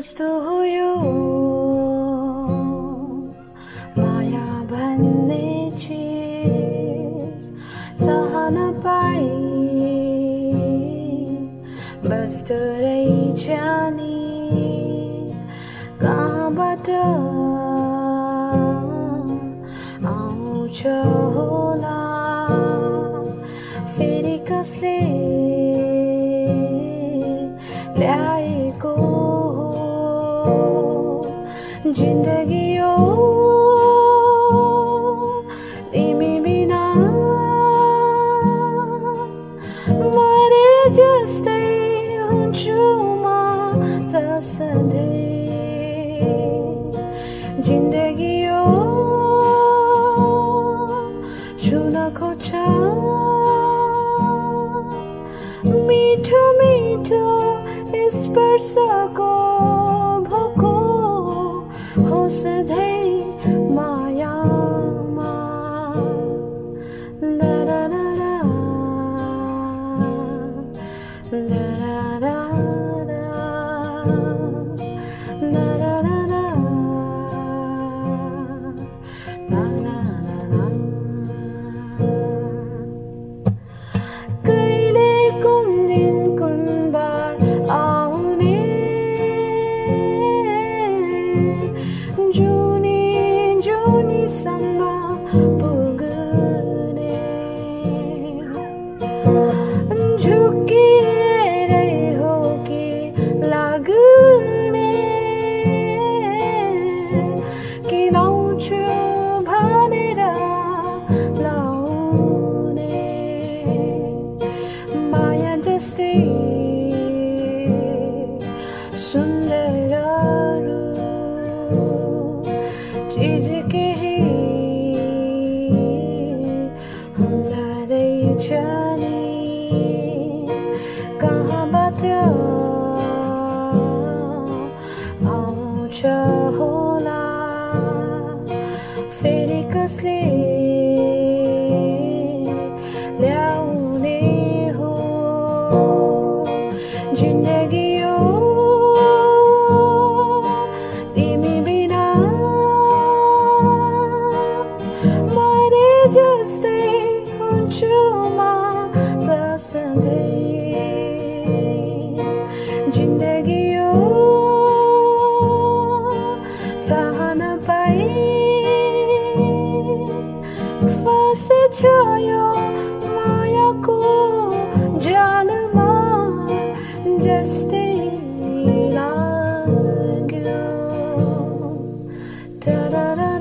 कस्तो हो यो माया भन्ने चिज सहन पाए बस्दो रहेछ नि कहाँबाट आउँछ होला फेरि कसले ल्याएको हो जिन्दगी यो तिमी बिना मरे जस्तै हुन्छु म त सधैँ जिन्दगी यो छुन खोज्छ मिठो मिठो स्पर्शको भोको हो सधैँ मायामा दरदरा दरदरा कहिले कुन दिन कुन बार आउने जुनी जुनीसम्म पुग्ने झुक्किएरै हो कि लाग्ने कि लाउँछु भनेर लाउने माया जस्तै सुन्दर चिज केही हुँदैछ नि कहाँबाट आउँछ होला फेरि कसले ल्याउने हो जिन्दगी यो तिमी बिना मरे जस्तै हुन्छु म त सधैँ जिन्दगी यो सहन पाए फसेछ यो मायाको जालमा जस्तै लाग्यो